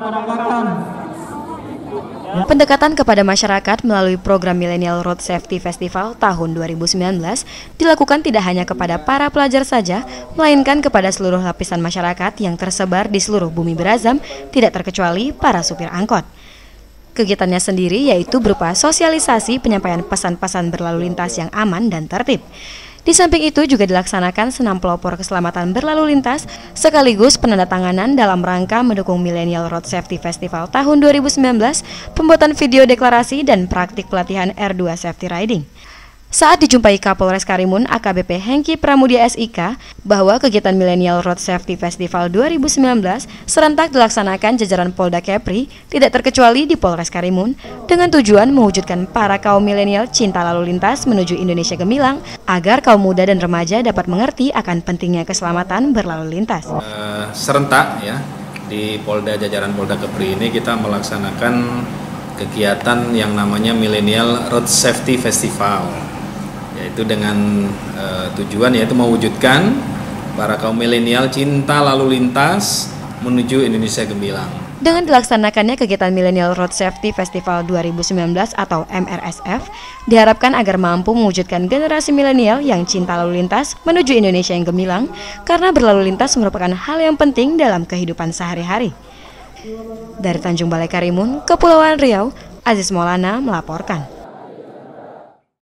Pendekatan kepada masyarakat melalui program Millennial Road Safety Festival tahun 2019 dilakukan tidak hanya kepada para pelajar saja, melainkan kepada seluruh lapisan masyarakat yang tersebar di seluruh bumi berazam, tidak terkecuali para supir angkot. Kegiatannya sendiri yaitu berupa sosialisasi penyampaian pesan-pesan berlalu lintas yang aman dan tertib. Di samping itu juga dilaksanakan senam pelopor keselamatan berlalu lintas sekaligus penandatanganan dalam rangka mendukung Millennial Road Safety Festival tahun 2019, pembuatan video deklarasi dan praktik pelatihan R2 Safety Riding. Saat dijumpai Kapolres Karimun AKBP Hengki Pramudia SIK bahwa kegiatan Millennial Road Safety Festival 2019 serentak dilaksanakan jajaran Polda Kepri tidak terkecuali di Polres Karimun dengan tujuan mewujudkan para kaum milenial cinta lalu lintas menuju Indonesia gemilang agar kaum muda dan remaja dapat mengerti akan pentingnya keselamatan berlalu lintas. Serentak ya di Polda jajaran Polda Kepri ini kita melaksanakan kegiatan yang namanya Millennial Road Safety Festival. Yaitu dengan tujuan yaitu mewujudkan para kaum milenial cinta lalu lintas menuju Indonesia gemilang. Dengan dilaksanakannya kegiatan Millennial Road Safety Festival 2019 atau MRSF, diharapkan agar mampu mewujudkan generasi milenial yang cinta lalu lintas menuju Indonesia yang gemilang, karena berlalu lintas merupakan hal yang penting dalam kehidupan sehari-hari. Dari Tanjung Balai Karimun, Kepulauan Riau, Aziz Maulana melaporkan.